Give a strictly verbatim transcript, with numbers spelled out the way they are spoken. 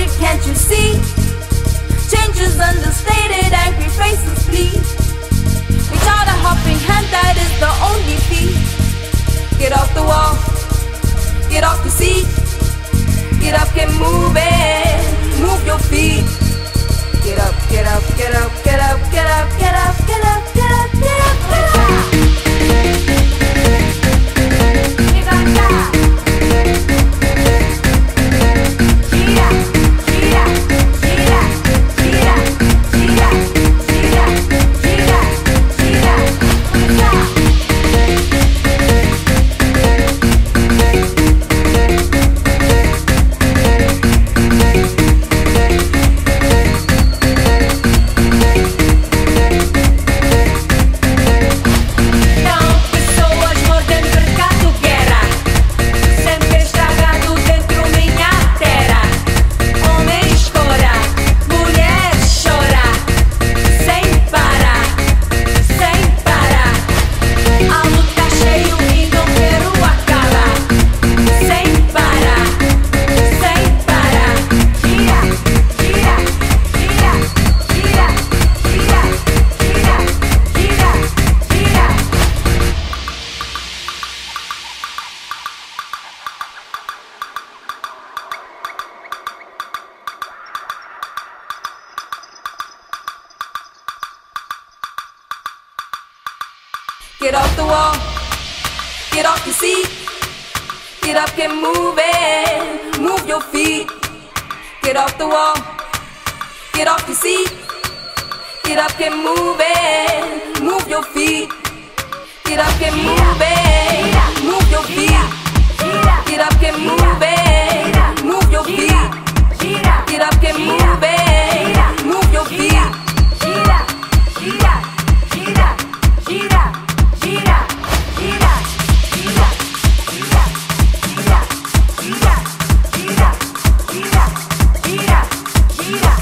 it, can't you see? Changes understated, angry faces plead. Reach out a helping hand, that is the only fee. Get off the wall, get off your seat. Get up, get moving, move your feet. Get up, get up, get up, get up, get up, get up, get up, get up, get up, get up. Get off the wall, get off your seat. Get up, get moving, move your feet. Get off the wall, get off your seat. Get up, get moving, move your feet. Get up, get moving, move your feet. Get up, get moving, move your feet. Get up, get moving, move your feet. Gira, gira, gira, gira, gira, gira, gira, gira, gira, gira, gira, gira, gira, gira.